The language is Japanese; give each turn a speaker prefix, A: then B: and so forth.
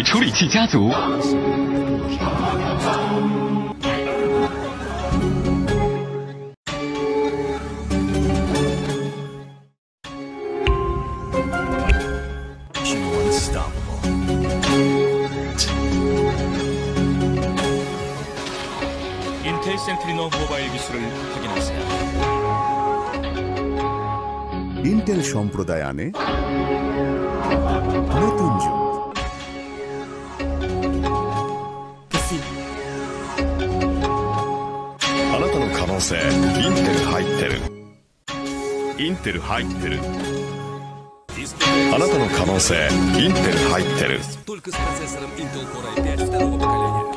A: 处理器家族。
B: 인텔 센트리노 모바일 기술을 확인하세요.
C: ইন্টেল সম্প্রদায় আনে নতুন যুগ।
D: あなたの可能性インテル入ってる。インテル入ってる。あなたの可能性インテル入ってる。
E: Только с процессором Intel Core i5 второго поколения.